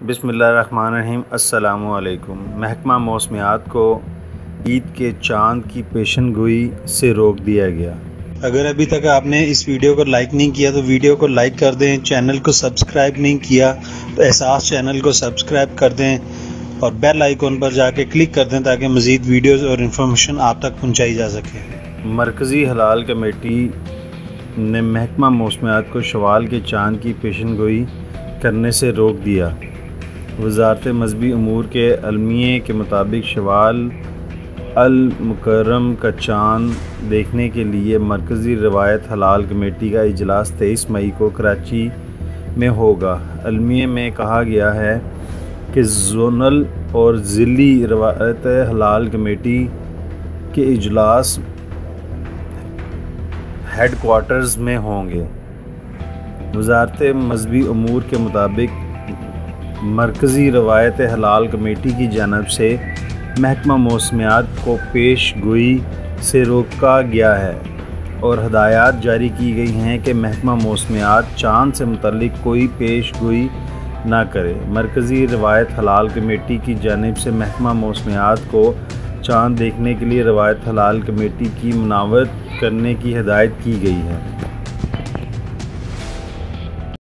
बिस्मिल्लाहिर्रहमानिर्रहीम। अस्सलामुअलैकुम। महकमा मौसमियात को ईद के चांद की पेशन गोई से रोक दिया गया। अगर अभी तक आपने इस वीडियो को लाइक नहीं किया तो वीडियो को लाइक कर दें। चैनल को सब्सक्राइब नहीं किया तो एहसास चैनल को सब्सक्राइब कर दें और बेल आइकॉन पर जाके क्लिक कर दें ताकि मज़ीद वीडियोस और इन्फॉर्मेशन आप तक पहुंचाई जा सके। मरकज़ी हलाल कमेटी ने महकमा मौसमियात को शवाल के चांद की पेशन गोई करने से रोक दिया। वज़ारत मज़हबी उमूर के अलमिये के मुताबिक शवाल अल मुकर्रम का चाँद देखने के लिए मरकज़ी रवायत हलाल कमेटी का इजलास 23 मई को कराची में होगा। अलमिये में कहा गया है कि जोनल और ज़िली रवायत हलाल कमेटी के इजलास हेडक्वार्टर्स में होंगे। वज़ारत मज़हबी उमूर के मुताबिक मरकज़ी रवायत हलाल कमेटी की जानिब से महकमा मौसमियात को पेश गोई से रोका गया है और हदायत जारी की गई हैं कि महकमा मौसमियात चाँद से मुतल्लिक़ कोई पेश गोई ना करे। मरकज़ी रवायत हलाल कमेटी की जानिब से महकमा मौसमियात को चाँद देखने के लिए रवायत हलाल कमेटी की मुनावरत करने की हिदायत की गई है।